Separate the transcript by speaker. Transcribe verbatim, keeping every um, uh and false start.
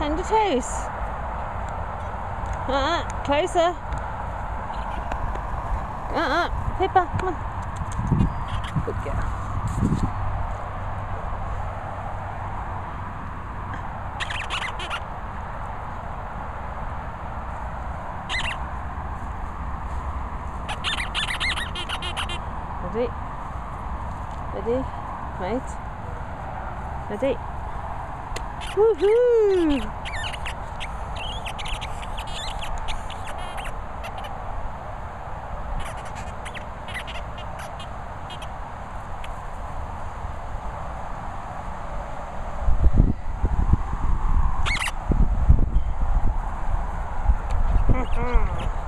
Speaker 1: Bend your toes. Uh-uh, closer. Uh-uh, Pippa, come on. Good girl. Ready? Ready? Right? Ready? Woohoo! Mm-hmm.